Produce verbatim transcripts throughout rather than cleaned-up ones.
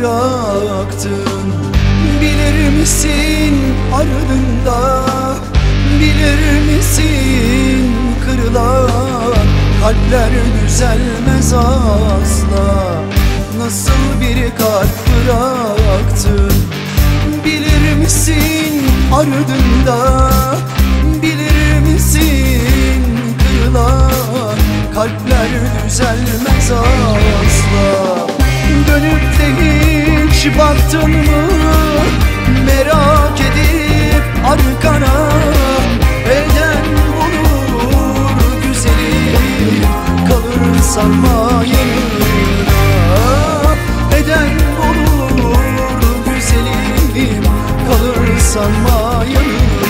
bıraktın. Bilir misin ardında, bilir misin kırılan kalpler düzelmez asla. Nasıl bir kalp bıraktın, bilir misin ardında, bilir misin kırılan kalpler düzelmez asla. Dönüp de hiç baktın mı, merak edip arkana, eden olur güzelim, kalır sanma yanına. Eden olur güzelim, kalır sanma yanına.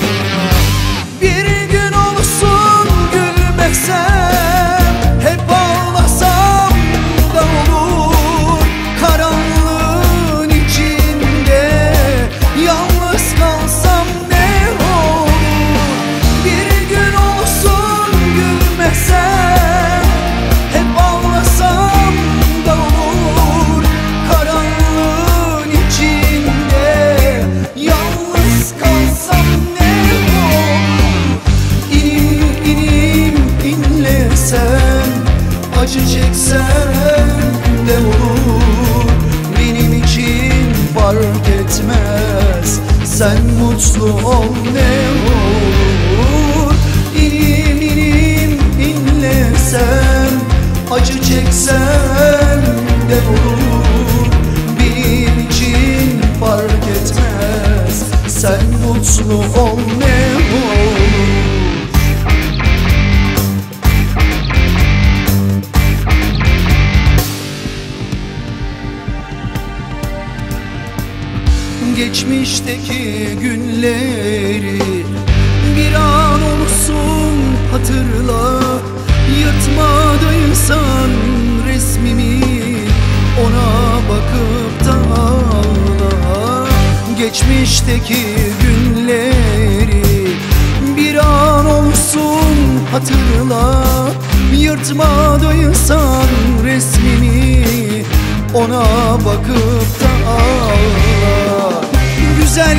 Bir gün olsun gülmesem, hep ağlasam da olur. Karanlığın içinde yalnız kalsam ne olur. Bir gün olsun gülmesem, hep ağlasam da olur. Karanlığın içinde yalnız kalsam ne olur. İnim inim inlesem, acı çeksem de olur. Benim için fark etmez, sen mutlu ol ne olur. İnim inim inlesem, acı çeksem de olur. Benim için fark etmez, sen mutlu ol ne olur. Geçmişteki günleri bir an olsun hatırla. Yırtmadıysan resmimi, ona bakıp da ağla. Geçmişteki günleri bir an olsun hatırla. Yırtmadıysan resmimi, ona bakıp da ağla. Güzel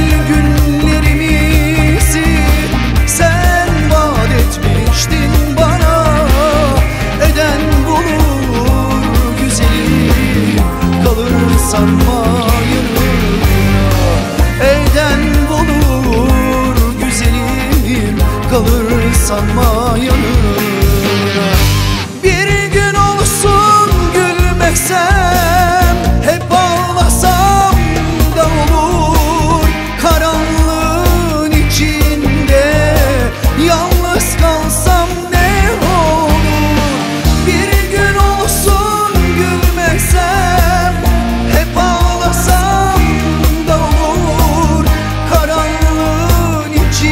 günlerimizi sen vaat etmiştin bana. Eden bulur güzelim, kalır sanma yanına. Eden bulur güzelim, kalır sanma yanına. Bir gün olsun gülmesem, hep ağlasam da olur. Karanlığın içinde yalnız kalsam ne olur. Bir gün olsun gülmesem, hep ağlasam da olur. Karanlığın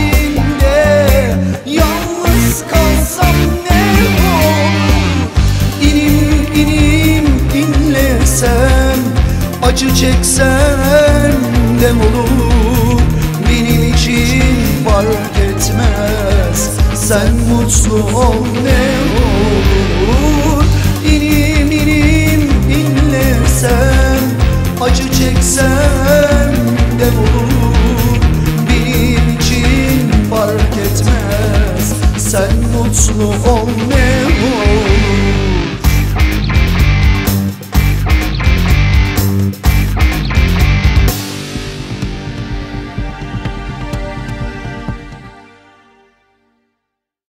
içinde yalnız kalsam ne olur. İnim inim inlesem, acı çeksem de olur. Benim için fark etmez, sen mutlu ol ne olur. İnim inim inlesem, acı çeksem de olur. Benim için fark etmez, sen mutlu ol ne olur.